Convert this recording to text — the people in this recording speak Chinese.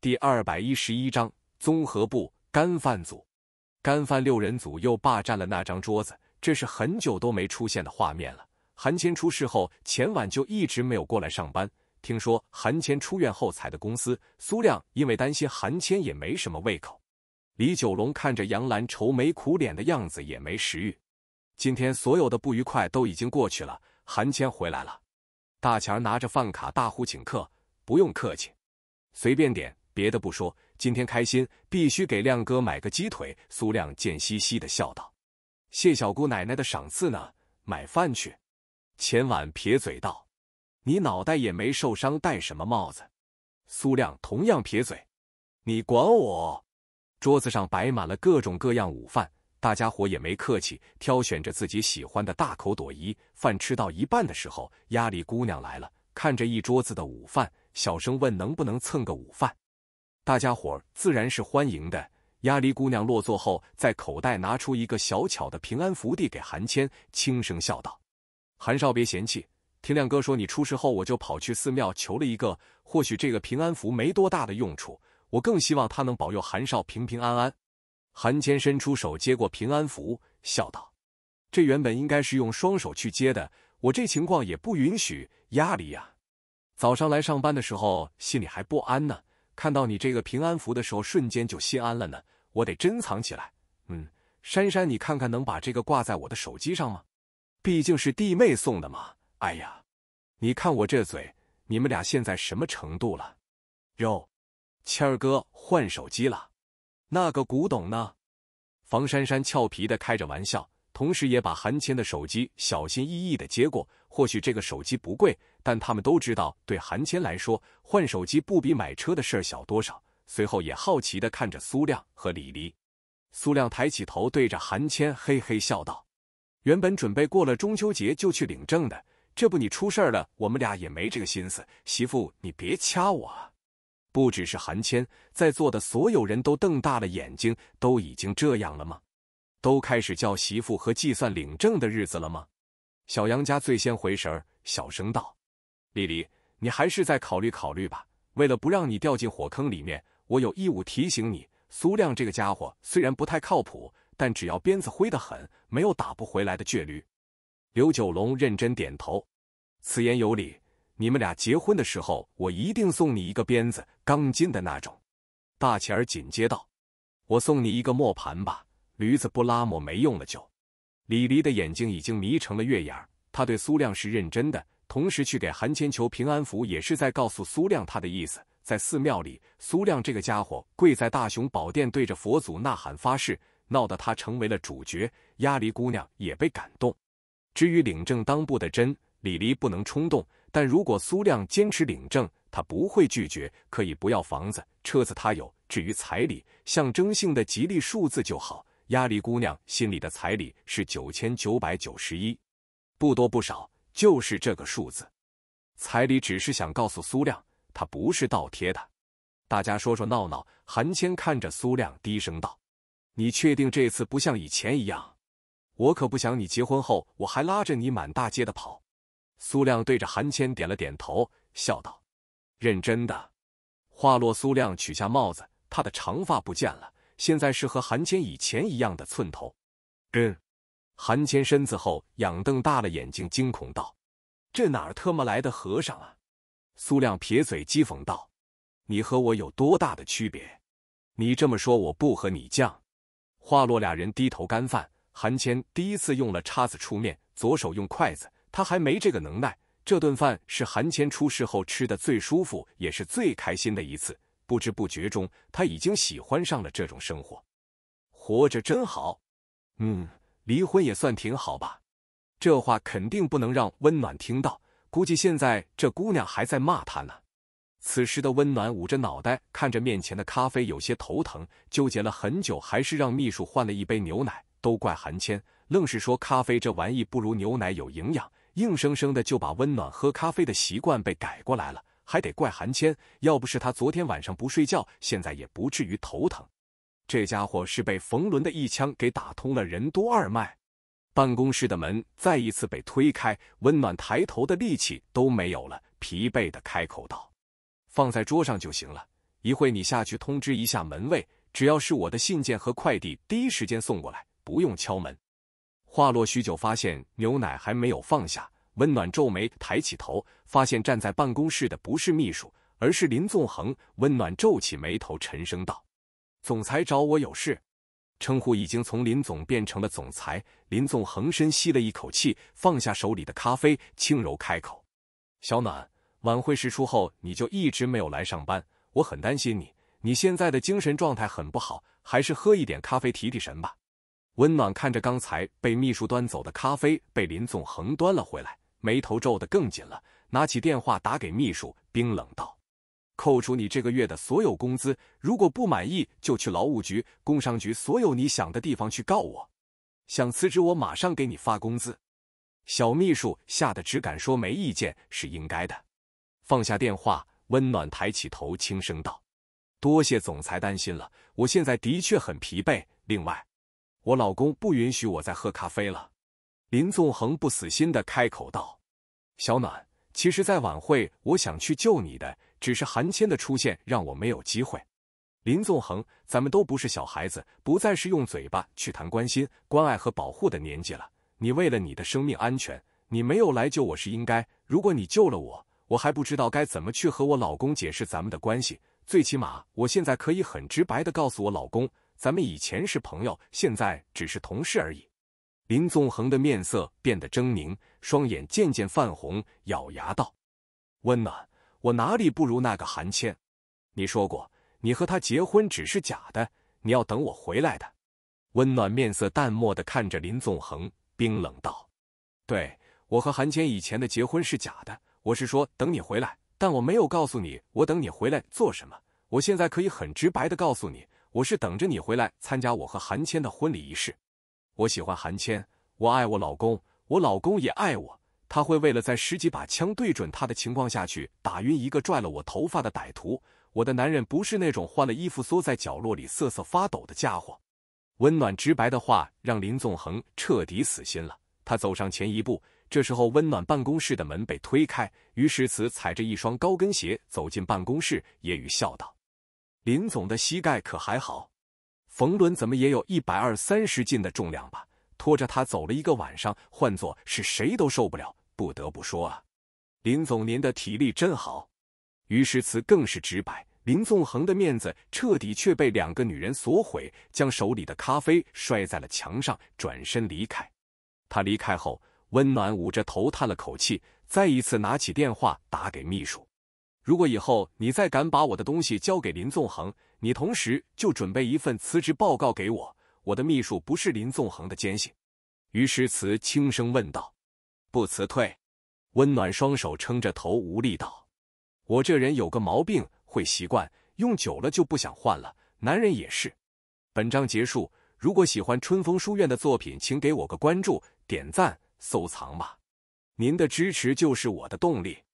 第211章综合部干饭组。干饭6人组又霸占了那张桌子，这是很久都没出现的画面了。韩谦出事后，前晚就一直没有过来上班。听说韩谦出院后裁的公司，苏亮因为担心韩谦也没什么胃口。李九龙看着杨澜愁眉苦脸的样子，也没食欲。今天所有的不愉快都已经过去了，韩谦回来了。大强拿着饭卡大呼请客，不用客气，随便点，别的不说，今天开心，必须给亮哥买个鸡腿。苏亮贱兮兮地笑道：“谢小姑奶奶的赏赐呢，买饭去。”钱婉撇嘴道：“你脑袋也没受伤，戴什么帽子？”苏亮同样撇嘴：“你管我！”桌子上摆满了各种各样午饭，大家伙也没客气，挑选着自己喜欢的大口朵颐。饭吃到一半的时候，鸭梨姑娘来了，看着一桌子的午饭，小声问能不能蹭个午饭。大家伙自然是欢迎的。鸭梨姑娘落座后，在口袋拿出一个小巧的平安符递给韩谦，轻声笑道：“韩少别嫌弃，听亮哥说你出事后，我就跑去寺庙求了一个，或许这个平安符没多大的用处，我更希望他能保佑韩少平平安安。”韩谦伸出手接过平安符，笑道：“这原本应该是用双手去接的，我这情况也不允许。鸭梨呀，早上来上班的时候心里还不安呢，看到你这个平安符的时候瞬间就心安了呢，我得珍藏起来。珊珊你看看能把这个挂在我的手机上吗？毕竟是弟妹送的嘛。哎呀，你看我这嘴，你们俩现在什么程度了？哟，谦儿哥换手机了，那个古董呢？”房珊珊俏皮地开着玩笑，同时也把韩谦的手机小心翼翼地接过。或许这个手机不贵，但他们都知道，对韩谦来说，换手机不比买车的事儿小多少。随后也好奇地看着苏亮和李黎。苏亮抬起头对着韩谦嘿嘿笑道：“原本准备过了中秋节就去领证的，这不你出事了，我们俩也没这个心思。媳妇，你别掐我啊！”不只是韩谦，在座的所有人都瞪大了眼睛，都已经这样了吗？都开始叫媳妇和计算领证的日子了吗？小杨家最先回神儿，小声道：“丽丽，你还是再考虑考虑吧。为了不让你掉进火坑里面，我有义务提醒你，苏亮这个家伙虽然不太靠谱，但只要鞭子挥得狠，没有打不回来的倔驴。”刘九龙认真点头：“此言有理。你们俩结婚的时候，我一定送你一个鞭子，钢筋的那种。”大钱儿紧接道：“我送你一个磨盘吧，驴子不拉磨没用了就。”李黎的眼睛已经迷成了月牙，他对苏亮是认真的，同时去给韩谦求平安符，也是在告诉苏亮他的意思。在寺庙里，苏亮这个家伙跪在大雄宝殿，对着佛祖呐喊发誓，闹得他成为了主角。鸭梨姑娘也被感动。至于领证当布的针，李黎不能冲动，但如果苏亮坚持领证，他不会拒绝，可以不要房子车子他有，至于彩礼，象征性的吉利数字就好。鸭梨姑娘心里的彩礼是9991，不多不少，就是这个数字。彩礼只是想告诉苏亮，他不是倒贴的。大家说说闹闹。韩谦看着苏亮低声道：“你确定这次不像以前一样？我可不想你结婚后我还拉着你满大街的跑。”苏亮对着韩谦点了点头，笑道：“认真的。”话落，苏亮取下帽子，他的长发不见了，现在是和韩谦以前一样的寸头。韩谦身子后仰瞪大了眼睛，惊恐道：“这哪儿特么来的和尚啊？”苏亮撇嘴讥讽道：“你和我有多大的区别？你这么说我不和你犟。”话落，俩人低头干饭。韩谦第一次用了叉子出面，左手用筷子，他还没这个能耐。这顿饭是韩谦出事后吃的最舒服，也是最开心的一次。不知不觉中，他已经喜欢上了这种生活。活着真好。离婚也算挺好吧。这话肯定不能让温暖听到，估计现在这姑娘还在骂他呢。此时的温暖捂着脑袋，看着面前的咖啡，有些头疼，纠结了很久，还是让秘书换了一杯牛奶。都怪韩谦，愣是说咖啡这玩意不如牛奶有营养，硬生生的就把温暖喝咖啡的习惯被改过来了。还得怪韩谦，要不是他昨天晚上不睡觉，现在也不至于头疼。这家伙是被冯仑的一枪给打通了任督二脉。办公室的门再一次被推开，温暖抬头的力气都没有了，疲惫地开口道：“放在桌上就行了， 一会你下去通知一下门卫，只要是我的信件和快递，第一时间送过来，不用敲门。话落许久，发现牛奶还没有放下，温暖皱眉，抬起头，发现站在办公室的不是秘书，而是林纵横。温暖皱起眉头，沉声道：“总裁找我有事。”称呼已经从林总变成了总裁。林纵横深吸了一口气，放下手里的咖啡，轻柔开口：“小暖，晚会释出后你就一直没有来上班，我很担心你，你现在的精神状态很不好，还是喝一点咖啡提提神吧。”温暖看着刚才被秘书端走的咖啡被林纵横端了回来，眉头皱得更紧了，拿起电话打给秘书，冰冷道：“扣除你这个月的所有工资，如果不满意就去劳务局、工商局，所有你想的地方去告我。想辞职我马上给你发工资。”小秘书吓得只敢说没意见，是应该的。放下电话，温暖抬起头，轻声道：“多谢总裁担心了，我现在的确很疲惫。另外，我老公不允许我再喝咖啡了。”林纵横不死心地开口道：“小暖，其实在晚会我想去救你的，只是韩谦的出现让我没有机会。林纵横，咱们都不是小孩子，不再是用嘴巴去谈关心、关爱和保护的年纪了。你为了你的生命安全，你没有来救我是应该。如果你救了我，我还不知道该怎么去和我老公解释咱们的关系。最起码我现在可以很直白地告诉我老公，咱们以前是朋友，现在只是同事而已。”林纵横的面色变得狰狞，双眼渐渐泛红，咬牙道：“温暖，我哪里不如那个韩谦？你说过，你和他结婚只是假的，你要等我回来的。”温暖面色淡漠地看着林纵横，冰冷道：“对，我和韩谦以前的结婚是假的，我是说等你回来，但我没有告诉你我等你回来做什么。我现在可以很直白地告诉你，我是等着你回来参加我和韩谦的婚礼仪式。我喜欢韩谦，我爱我老公，我老公也爱我。他会为了在10几把枪对准他的情况下去打晕一个拽了我头发的歹徒。我的男人不是那种换了衣服缩在角落里瑟瑟发抖的家伙。”温暖直白的话让林纵横彻底死心了。他走上前一步，这时候温暖办公室的门被推开，于世慈踩着一双高跟鞋走进办公室，揶揄笑道：“林总的膝盖可还好？冯仑怎么也有120-130斤的重量吧？拖着他走了一个晚上，换作是谁都受不了。不得不说啊，林总您的体力真好。”于世慈更是直白，林纵横的面子彻底却被2个女人所毁，将手里的咖啡摔在了墙上，转身离开。他离开后，温暖捂着头叹了口气，再一次拿起电话打给秘书：“如果以后你再敢把我的东西交给林纵横，你同时就准备一份辞职报告给我。我的秘书不是林纵横的奸细。”于诗慈轻声问道：“不辞退？”温暖双手撑着头无力道：“我这人有个毛病，会习惯，用久了就不想换了，男人也是。”本章结束，如果喜欢春风书院的作品，请给我个关注、点赞、收藏吧，您的支持就是我的动力。